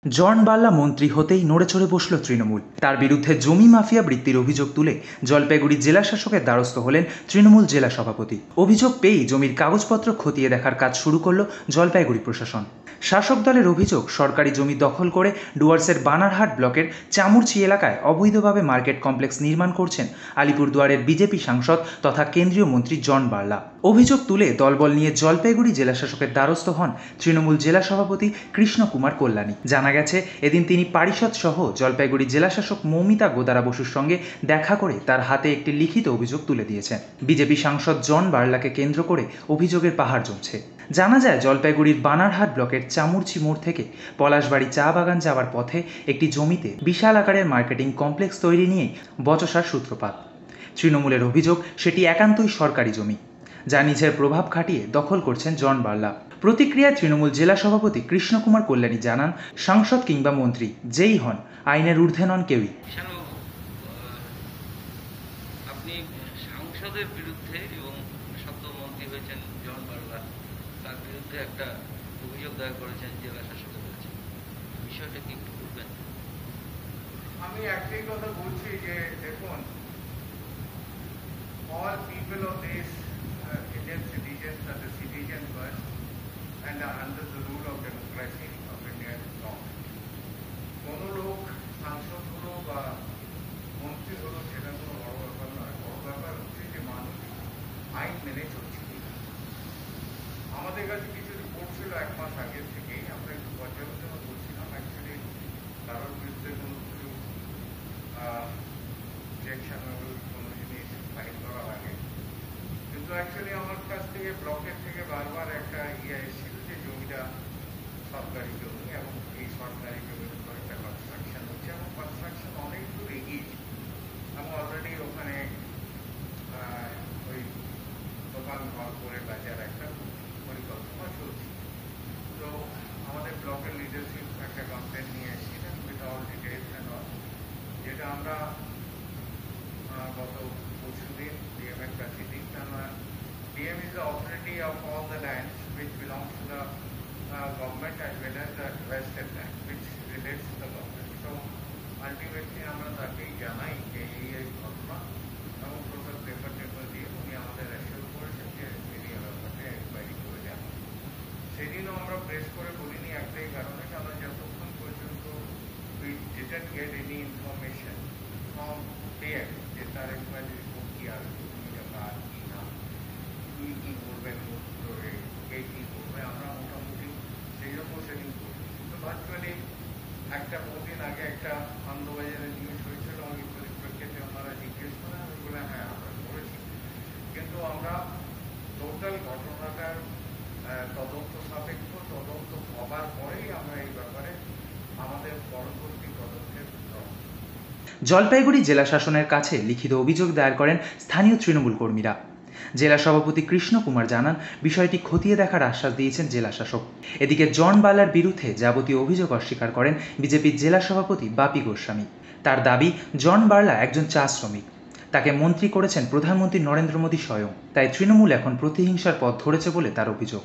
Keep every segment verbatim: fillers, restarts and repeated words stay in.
জন বার্লা মন্ত্রী হতেই নড়েচড়ে বসল তৃণমূল। তার বিরুদ্ধে জমি মাফিয়া বৃত্তির অভিযোগ তুলে জলপাইগুড়ি জেলা শাসকের দ্বারস্থ হলেন তৃণমূল জেলা সভাপতি। অভিযোগ পেয়েই জমির কাগজপত্র খতিয়ে দেখার কাজ শুরু করল জলপাইগুড়ি প্রশাসন। শাসক দলের অভিযোগ, সরকারি জমি দখল করে ডুয়ার্সের বানারহাট ব্লকের চামুরচি এলাকায় অবৈধভাবে মার্কেট কমপ্লেক্স নির্মাণ করছেন আলিপুরদুয়ারের বিজেপি সাংসদ তথা কেন্দ্রীয় মন্ত্রী জন বার্লা। অভিযোগ তুলে দলবল নিয়ে জলপাইগুড়ি জেলা শাসকের দ্বারস্থ হন তৃণমূল জেলা সভাপতি কৃষ্ণ কুমার কল্যাণী। জানা গেছে, এদিন তিনি পারিষদ সহ জলপাইগুড়ি জেলা শাসক মৌমিতা গোদারা বসুর সঙ্গে দেখা করে তার হাতে একটি লিখিত অভিযোগ তুলে দিয়েছেন। বিজেপি সাংসদ জন বার্লাকে কেন্দ্র করে অভিযোগের পাহাড় জমছে। জানা যায়, জলপাইগুড়ির বানারহাট ব্লকের চামুরচি মোড় থেকে পলাশবাড়ি চা বাগান যাওয়ার পথে একটি জমিতে বিশাল আকারের মার্কেটিং কমপ্লেক্স তৈরি নিয়ে বচসার সূত্রপাত। তৃণমূলের অভিযোগ, সেটি একান্তই সরকারি জমি, যা নিজের প্রভাব খাটিয়ে দখল করছেন জন বার্লা। প্রতিক্রিয়ায় তৃণমূল জেলা সভাপতি কৃষ্ণ কুমার কল্যাণী জানান, সাংসদ কিংবা মন্ত্রী যেই হন, আইনের ঊর্ধ্বে নন কেউই। আপনি সাংসদের বিরুদ্ধে এবং সদ্য মন্ত্রী হয়েছেন জন বার্লা, তার বিরুদ্ধে একটা অভিযোগ দায়ের করেছেন জেলা শাসকের কাছে। বিষয়টা কি একটু বলবেন? আমি একটাই কথা বলছি যে দেখুন, all people of this uh, Indian citizens are the citizens first and are under the rule of democracy of Indian law. কোনো লোক সাংসদ হলো বা মন্ত্রী হলো সেটা কোনো বড় ব্যাপার নয়। বড় ব্যাপার হচ্ছে যে মানুষ আইন মেনে চলছে। আমাদের কাছে কিছু রিপোর্ট ছিল এক মাস আগের থেকেই, আমরা একটু পর্যালোচনা করছিলাম। অ্যাকচুয়ালি কারোর বিরুদ্ধে কোনো কিছু অবজেকশনেবল কোনো জিনিস ফাইল করা লাগে, কিন্তু অ্যাকচুয়ালি আমার কাছ থেকে ব্লকের থেকে বারবার একটা ইয়ে এসেছিল যে জমিটা সরকারি জমি এবং এই সরকারি জমির উপর একটা কনস্ট্রাকশন হচ্ছে এবং কনস্ট্রাকশন অনেক দূর এগিয়েছে এবং অলরেডি ওখানে ওই দোকান ঘর করে বাজার একটা পরিকল্পনা চলছে। তো আমাদের ব্লকের লিডারশিপ একটা কমপ্লেন নিয়ে এসেছিলেন with all details and all, যেটা আমরা গত পরশু দিন ডিএম এর কাছে দিই। কেননা DM is the authority of all the land which belongs to the uh, government as well as the vested land which relates to the government. So ultimately আমরা তাকেই জানাই যে এই এই ঘটনা এবং টোটাল পেপার টেপার দিয়ে উনি আমাদের অ্যাসিওর করেছেন যে এরিয়া ব্যাপারে এনকোয়ারি করে যান। সেদিনও আমরা প্রেস করে বলিনি একটাই কারণে, কারণ যতক্ষণ পর্যন্ত we didn't get any information from DM যে তার এনকোয়ারি রিপোর্ট কি আসবে, তুমি জানা কি না, কি কি করবেন উত্তরে, কে কি করবে, আমরা মোটামুটি সেই জন্য সেদিন করি। কিন্তু ভার্চুয়ালি একটা বহুদিন আগে একটা আনন্দবাজারের নিউজ হয়েছিল, আমি পরিপ্রেক্ষিতে ওনারা জিজ্ঞেস করেন, আমি বলে হ্যাঁ আমরা করেছি, কিন্তু আমরা টোটাল ঘটনাটার তদন্ত সাপেক্ষ তদন্ত হবার পরেই আমরা এই ব্যাপারে আমাদের পরবর্তী পদক্ষেপ গ্রহণ। জলপাইগুড়ি জেলা শাসনের কাছে লিখিত অভিযোগ দায়ের করেন স্থানীয় তৃণমূল কর্মীরা। জেলা সভাপতি কৃষ্ণ কুমার জানান, বিষয়টি খতিয়ে দেখার আশ্বাস দিয়েছেন জেলা শাসক। এদিকে জন বার্লার বিরুদ্ধে যাবতীয় অভিযোগ অস্বীকার করেন বিজেপির জেলা সভাপতি বাপি গোস্বামী। তার দাবি, জন বার্লা একজন চা শ্রমিক, তাকে মন্ত্রী করেছেন প্রধানমন্ত্রী নরেন্দ্র মোদী স্বয়ং, তাই তৃণমূল এখন প্রতিহিংসার পথ ধরেছে বলে তার অভিযোগ।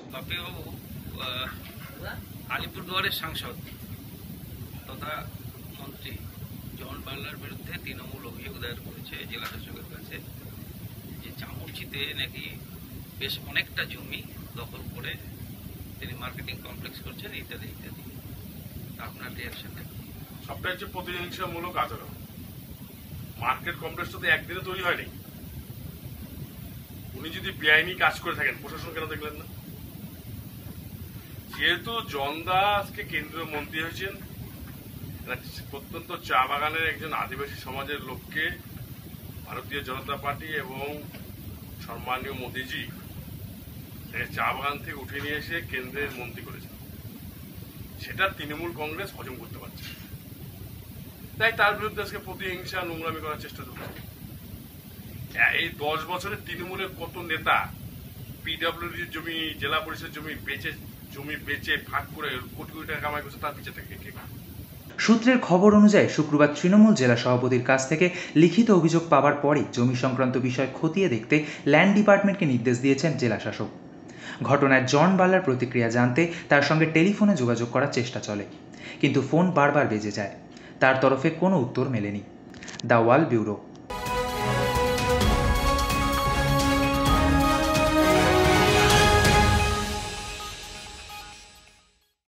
আলিপুরদুয়ারের সাংসদ তথা মন্ত্রী জন বার্লার বিরুদ্ধে তৃণমূল অভিযোগ দায়ের করেছে জেলা শাসকের কাছে যে চামুরচিতে নাকি বেশ অনেকটা জমি দখল করে তিনি মার্কেটিং কমপ্লেক্স করছেন ইত্যাদি ইত্যাদি। আপনার রিয়াকশনটা কি? সবটা হচ্ছে প্রতিহিংসামূলক আচরণ। মার্কেট কমপ্লেক্সটা তো একদিনে তৈরি হয়নি। উনি যদি বেআইনি কাজ করে থাকেন, প্রশাসন কেন দেখলেন না? যেহেতু জনদা আজকে কেন্দ্রীয় মন্ত্রী হয়েছেন, প্রত্যন্ত চা বাগানের একজন আদিবাসী সমাজের লোককে ভারতীয় জনতা পার্টি এবং সম্মানীয় মোদীজি চা বাগান থেকে উঠে নিয়ে এসে কেন্দ্রের মন্ত্রী করেছেন, সেটা তৃণমূল কংগ্রেস হজম করতে পারছে, তাই তার বিরুদ্ধে আজকে প্রতিহিংসা নোংরামি করার চেষ্টা করছে। এই দশ বছরে তৃণমূলের কত নেতা পিডব্লিউডির জমি, জেলা পরিষদ জমি বেচে জমি বেচে ভাগ করে কোটি কোটি টাকা কামাই করছে, তার পিছিয়ে থেকে কে? সূত্রের খবর অনুযায়ী শুক্রবার তৃণমূল জেলা সভাপতির কাছ থেকে লিখিত অভিযোগ পাওয়ার পরই জমি সংক্রান্ত বিষয় খতিয়ে দেখতে ল্যান্ড ডিপার্টমেন্টকে নির্দেশ দিয়েছেন জেলা শাসক। ঘটনায় জন বার্লার প্রতিক্রিয়া জানতে তার সঙ্গে টেলিফোনে যোগাযোগ করার চেষ্টা চলে। কিন্তু ফোন বারবার বেজে যায়, তার তরফে কোনো উত্তর মেলেনি। The Wall bureau.